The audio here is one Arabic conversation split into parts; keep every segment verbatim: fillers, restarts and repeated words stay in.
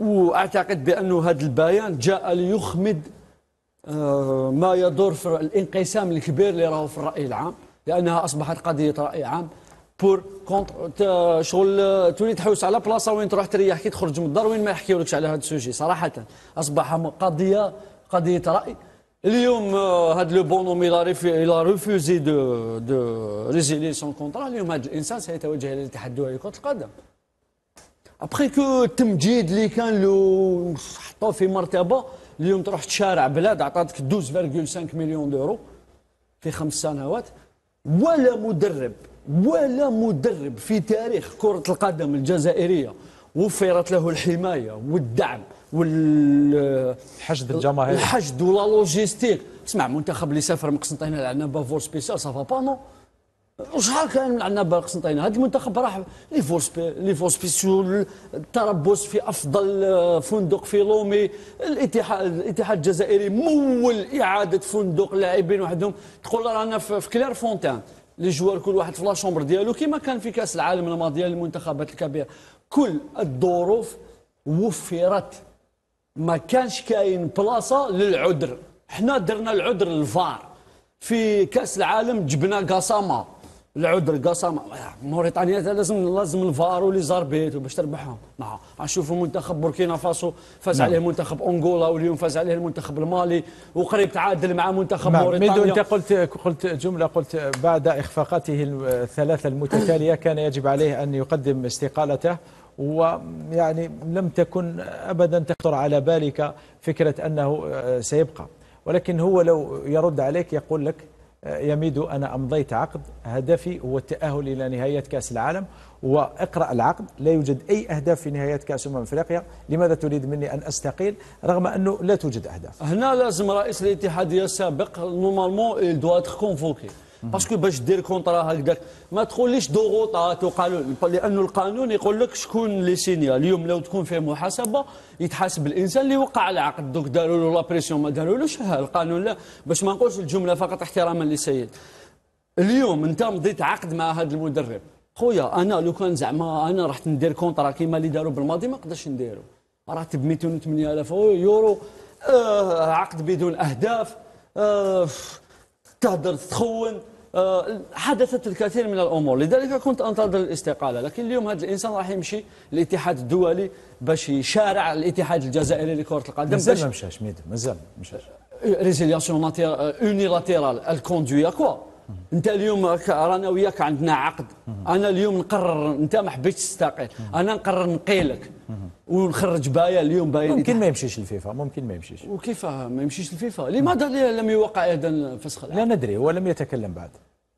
واعتقد بانه هذا البيان جاء ليخمد ما يدور في الانقسام الكبير اللي راهو في الراي العام، لانها اصبحت قضيه راي عام بور كونتر. شغل تولي تحوس على بلاصه وين تروح تريح كي تخرج من الدار، وين ما يحكيولكش على هذا السوجي. صراحه اصبح قضيه قضيه راي. اليوم هذا لو بونوم الى ريفوزي دو دو ريزيلي سون كونترا. اليوم هذا الانسان سيتوجه الى الاتحاد الدولي لكره القدم. ابخي كو التمجيد اللي كان له حطوه في مرتبه، اليوم تروح تشارع بلاد عطاتك اثناش فاصلة خمسة مليون دورو في خمس سنوات، ولا مدرب ولا مدرب في تاريخ كرة القدم الجزائرية وفرت له الحماية والدعم والحشد الجماهيري الحشد ولا لوجيستيك. اسمع، منتخب اللي سافر من قسنطينة لعنابة فور سبيسيال سافا با نو. وشحال كان من عنابة لقسنطينة؟ هذا المنتخب راح لي فور سبي لي فور سبيسيال، التربص في افضل فندق في لومي. الاتحاد الاتحاد الجزائري مول اعاده فندق لاعبين وحدهم. تقول رانا في كلير فونتان لي جوار كل واحد في لا شومبر ديالو كيما كان في كاس العالم الماضيه للمنتخبات الكبيره. كل الظروف وفرت، ما كانش كاين بلاصه للعذر. حنا درنا العذر للفار في كاس العالم، جبنا قاسامه العذر قاسامه. موريتانيا لازم لازم الفار ولي زاربيت باش تربحهم. نعم، نشوفوا منتخب بوركينا فاسو فاز نعم. عليه منتخب انغولا، واليوم فاز عليه المنتخب المالي، وقريب تعادل مع منتخب نعم. موريتانيا. ميدو، انت قلت قلت جمله، قلت بعد اخفاقاته الثلاثه المتتاليه كان يجب عليه ان يقدم استقالته، ويعني لم تكن ابدا تخطر على بالك فكره انه سيبقى. ولكن هو لو يرد عليك يقول لك يا ميدو أنا أمضيت عقد، هدفي هو التأهل إلى نهاية كأس العالم، واقرأ العقد لا يوجد أي أهداف في نهاية كأس أمم أفريقيا، لماذا تريد مني أن أستقيل رغم أنه لا توجد أهداف؟ هنا لازم رئيس الاتحادية السابق نورمالمون il doit être convoqué. باسكو باش دير كونطرا هكذاك ما تقوليش ضغوطات وقالوا، لانه القانون يقول لك شكون اللي سينيا. اليوم لو تكون فيه محاسبه يتحاسب الانسان اللي وقع العقد. دوك داروا له لا بريسيون ما دارولوش القانون. لا، باش ما نقولش الجمله فقط احتراما للسيد. اليوم انت مضيت عقد مع هذا المدرب، خويا انا لو كان زعما انا رحت ندير كونطرا كيما اللي داروا بالماضي ما نقدرش نديرو. راتب مئتين وثمانية آلاف يورو، آه عقد بدون اهداف، آه تهدر تخون. آه حدثت الكثير من الامور، لذلك كنت انتظر الاستقاله. لكن اليوم هذا الانسان راح يمشي للاتحاد الدولي باش يشارع الاتحاد الجزائري لكره القدم. مازال ما مشاش ميدو، مازال ما مشاش. ريزيلياسيون اونيلاتيرال الكوندوي كوا. انت اليوم رانا وياك عندنا عقد، انا اليوم نقرر انت ما حبيتش تستقيل، انا نقرر نقيلك ونخرج بايا اليوم بايا. ممكن ما يمشيش للفيفا، ممكن ما يمشيش. وكيف ما يمشيش للفيفا؟ لماذا لم يوقع اذا فسخ العقد؟ لا ندري، هو لم يتكلم بعد.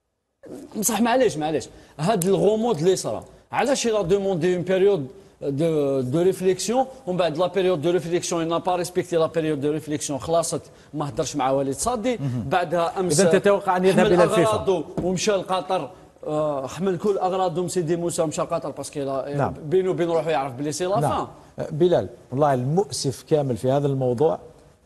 بصح معليش معليش هذا الغموض اللي صرا، علاش يلا دوموندي اون بيريود دو دو ريفليكسيون ومن بعد لا بيريود دو ريفليكسيون نا با ريسبكتي لا بيريود دو ريفليكسيون، خلاصت ما هدرش مع وليد صادي. بعدها امس اذا تتوقع ان يذهب الى الفيفا ومشى لقطر، حمل كل اغراضه سيدي موسى ومشى لقطر باسكو نعم. بينه وبين روحه يعرف بلي سي لا نعم. بلال، والله المؤسف كامل في هذا الموضوع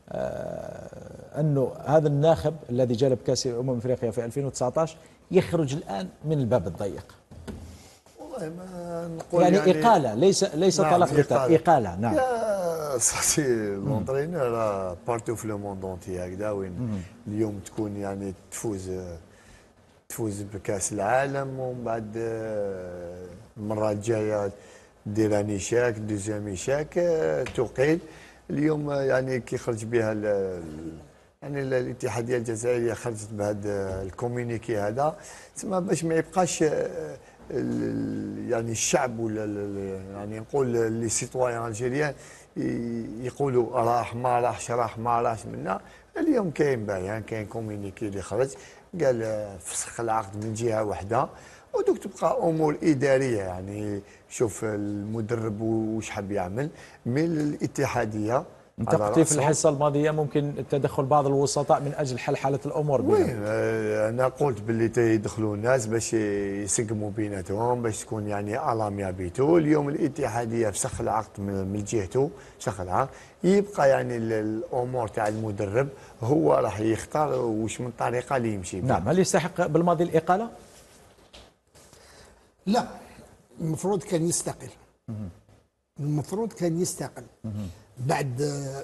آه انه هذا الناخب الذي جلب كاس امم افريقيا في ألفين وتسعطاش يخرج الان من الباب الضيق. والله ما نقول يعني, يعني اقاله، ليس ليس نعم طلاق اقاله, إقالة. نعم يا صاحبي لونترينور راه بارتو في لو موند اونتي هكذا، وين اليوم تكون يعني تفوز تفوز بكاس العالم ومن بعد المره الجايه دير نيشاك دوزيام نيشاك تقيل. اليوم يعني كي خرج بها يعني الاتحاديه الجزائريه خرجت بهذا الكومينيكي هذا، تسمى باش ما يبقاش يعني الشعب ولا يعني نقول لي سيتويان الجيريان يقولوا راح ما راحش راح ما راحش منا. اليوم كاين بيان، كاين كومينيكي اللي خرج قال فسخ العقد من جهه واحده، ودوك تبقى امور اداريه. يعني شوف المدرب واش حاب يعمل من الاتحاديه. انت قلت في الحصه الماضيه ممكن تدخل بعض الوسطاء من اجل حل حاله الامور. وين انا قلت باللي يدخلوا الناس باش يسقموا بيناتهم باش تكون يعني الاميا بيتو. اليوم الاتحاديه فسخ العقد من جهته، فسخ العقد، يبقى يعني الامور تاع المدرب هو راح يختار واش من طريقه اللي يمشي بها. نعم. هل يستحق بالماضي الاقاله؟ لا، المفروض كان يستقيل. المفروض كان يستقل بعد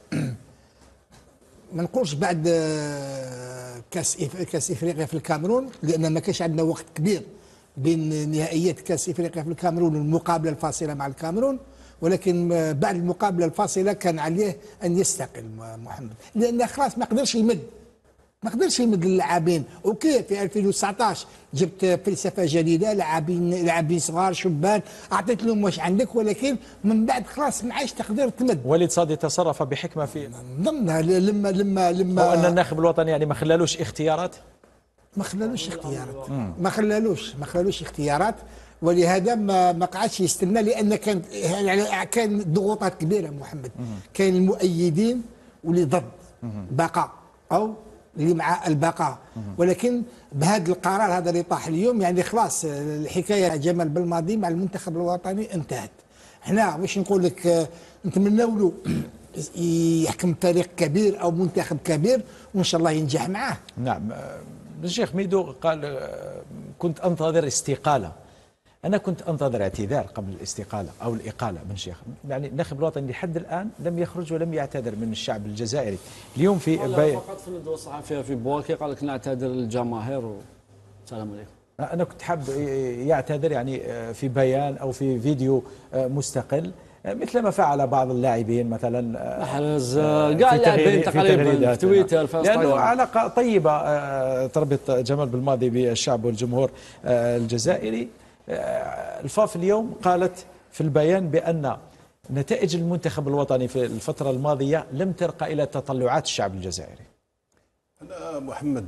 ما نقولش بعد كاس كاس افريقيا في الكاميرون، لان ما كانش عندنا وقت كبير بين نهائيات كاس افريقيا في الكاميرون والمقابله الفاصله مع الكاميرون، ولكن بعد المقابله الفاصله كان عليه ان يستقل محمد، لان خلاص ما قدرش يمد ما قدرش يمد اللاعبين. اوكي في ألفين وتسعطاش جبت فلسفه جديده، لاعبين لاعبين صغار شبان، اعطيت لهم واش عندك، ولكن من بعد خلاص ما عادش تقدر تمد. وليد صادي تصرف بحكمه في ضمنها لما لما لما وان الناخب الوطني يعني ما خلالوش اختيارات، ما خلالوش اختيارات ما خلالوش ما خلالوش اختيارات ولهذا ما ما قعدش يستنى، لان كان يعني كان ضغوطات كبيره محمد. كاين المؤيدين واللي ضد بقاء او اللي مع البقاء، ولكن بهذا القرار هذا اللي طاح اليوم يعني خلاص الحكايه جمال بالماضي مع المنتخب الوطني انتهت. احنا باش نقول لك نتمنوا له يحكم فريق كبير او منتخب كبير وان شاء الله ينجح معاه. نعم. الشيخ ميدو قال كنت انتظر استقاله، أنا كنت أنتظر اعتذار قبل الاستقالة أو الإقالة من شيخ. يعني الناخب الوطني لحد الآن لم يخرج ولم يعتذر من الشعب الجزائري. اليوم في بي... فقط في الندوة الصحفية في بواكي قال لك نعتذر للجماهير والسلام عليكم. أنا كنت حاب يعتذر يعني في بيان أو في فيديو مستقل مثل ما فعل بعض اللاعبين مثلا محرز كاع اللاعبين تقريبا في تويتر في لأنه علاقة طيبة تربط جمال بالماضي بالشعب والجمهور الجزائري. الفاف اليوم قالت في البيان بأن نتائج المنتخب الوطني في الفترة الماضية لم ترقى إلى تطلعات الشعب الجزائري. أنا محمد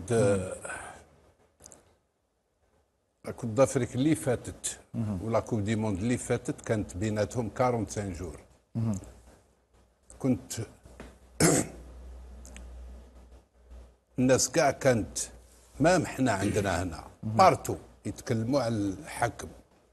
كنت افريك اللي فاتت ولا كوب دي موند اللي فاتت كانت بيناتهم خمسة وأربعين جور. كنت الناس كاع كانت ما احنا عندنا هنا بارتو يتكلموا على الحكم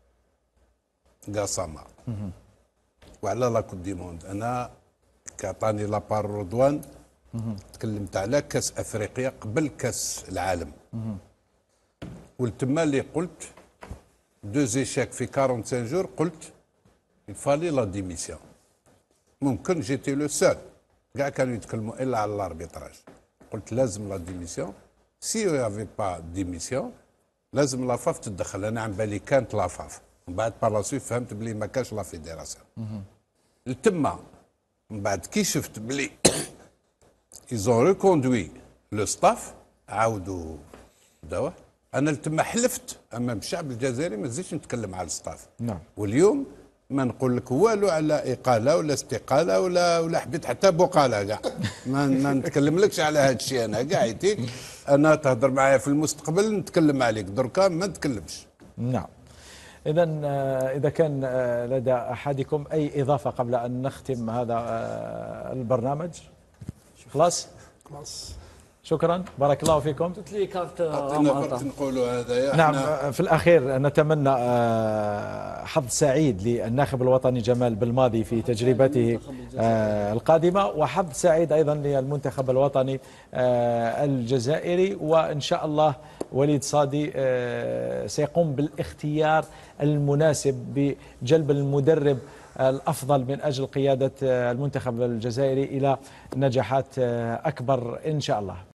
قاسما وعلى لا كوب دي موند. انا كعطاني لابار رضوان تكلمت على كاس افريقيا قبل كاس العالم، والتما اللي قلت دو زيشاك في خمسة وأربعين جور قلت يفالي لا ديميسيون. ممكن جيتي لو سول كاع كانوا يتكلموا الا على الاربيتراج، قلت لازم لا ديميسيون. سي يافي با ديميسيون لازم لافاف تدخل. انا عن بالي كانت لافاف، من بعد بارلاسويت فهمت بلي ما كانش لا فيديراسيون. التما من بعد كي شفت بلي ايزون ريكوندوي لو ستاف عاودوا دواء، انا التما حلفت امام الشعب الجزائري ما نزيدش نتكلم على الستاف. نعم. واليوم ما نقول لك والو على اقاله ولا استقاله ولا ولا حبيت حتى بقاله كاع ما, ما نتكلملكش على هذا الشيء. انا كاع يتيك انا تهضر معايا في المستقبل نتكلم عليك، دركا ما نتكلمش. نعم. اذا اذا كان لدى احدكم اي اضافه قبل ان نختم هذا البرنامج. خلاص خلاص شكرا بارك الله فيكم. قلت لي كارت نقولوا هذا. نعم. في الأخير نتمنى حظ سعيد للناخب الوطني جمال بالماضي في تجربته القادمة، وحظ سعيد أيضا للمنتخب الوطني الجزائري، وإن شاء الله وليد صادي سيقوم بالاختيار المناسب بجلب المدرب الأفضل من أجل قيادة المنتخب الجزائري إلى نجاحات أكبر إن شاء الله.